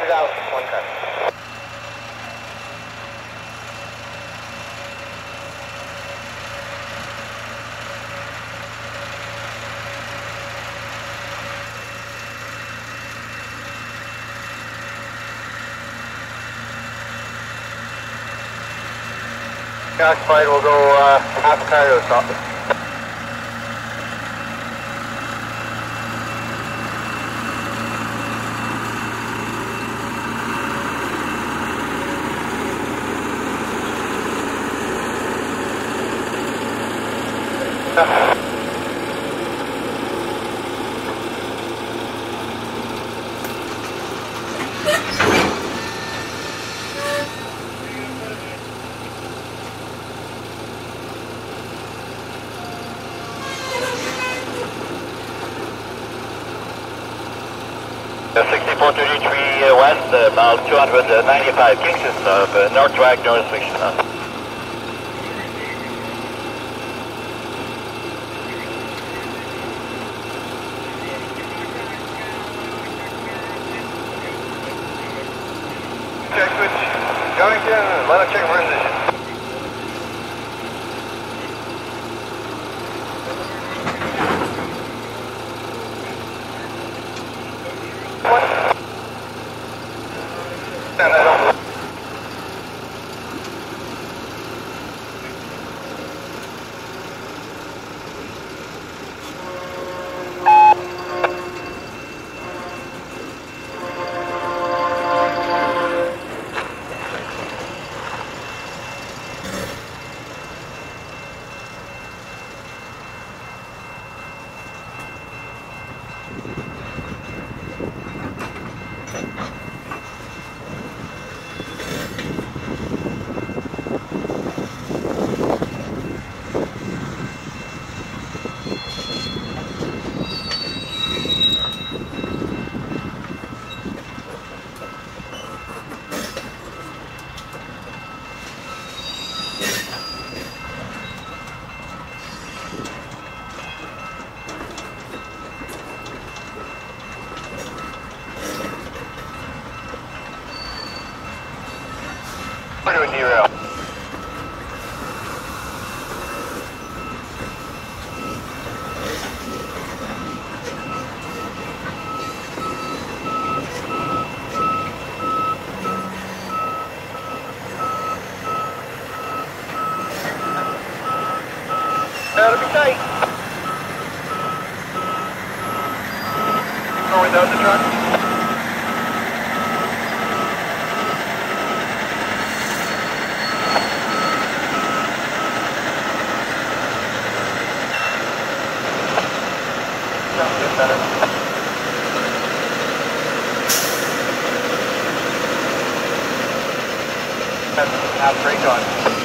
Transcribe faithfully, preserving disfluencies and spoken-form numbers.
Cars out, one car. Occupied, we'll go uh, half a car to the stop. sixty-four thirty-three uh, west, uh, mile two ninety-five, Kingston stop, uh, north track, north section. Check switch, Donington, let us check our position. We're doing derail. That'll be tight. Or without the truck. Have a great time.